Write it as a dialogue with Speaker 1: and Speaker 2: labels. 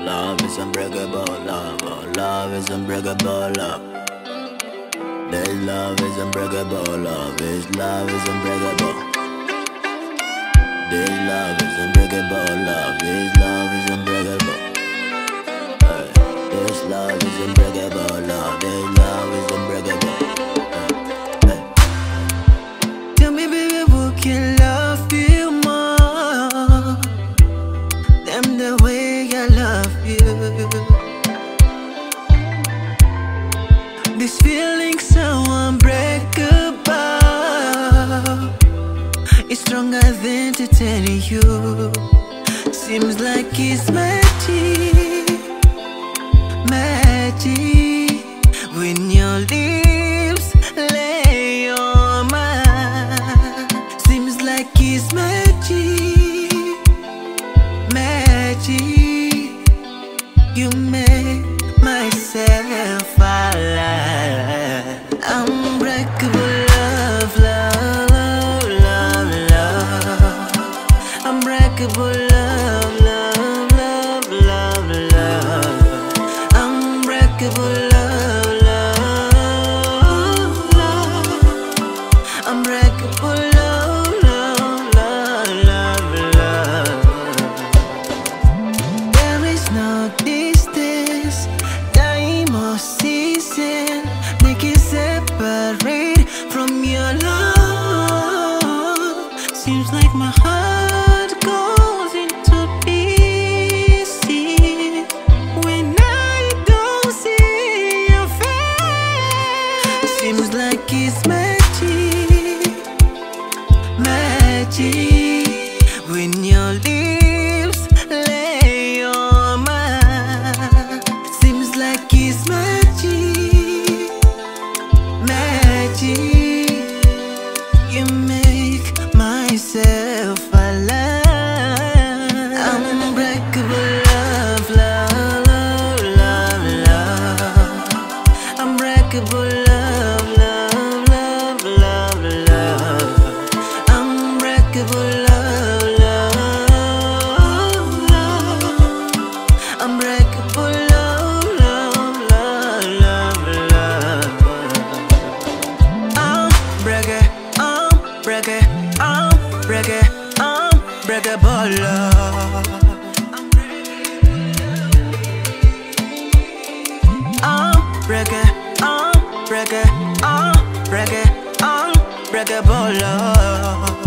Speaker 1: Love is unbreakable, love. Oh, love is unbreakable, love. This love is unbreakable, love. This love is unbreakable. This love is unbreakable, love. This love is unbreakable. This love is unbreakable, love. This love is unbreakable.
Speaker 2: Tell me, baby, who can love you more than the way I love you? This feeling so unbreakable, it's stronger than to tell you. Seems like it's magic, magic when your lips lay on mine. Seems like it's magic, magic. You make myself alive. Unbreakable love, love, love, love. Unbreakable love, love, love, love, love. Unbreakable love, love, love. Unbreakable love, love, love, love, love. There is no distance, time or season they can separate from your love. Seems like my heart goes into pieces when I don't see your face. Seems like it's magic, magic when your lips lay on mine. Seems like it's magic, magic. You make myself alive. Unbreakable love, love, love, love, love. Unbreakable love, love, love, love, love. Unbreakable love, love, love. Unbreakable love, love, love, love, love. Unbreakable love. Unbreakable love.